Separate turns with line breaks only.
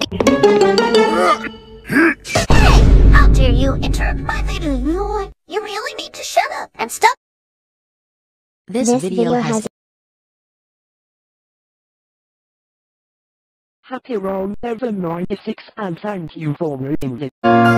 How dare you interrupt my video? You really need to shut up and stop.
This video has
Happy round 96 and thank you for reading it.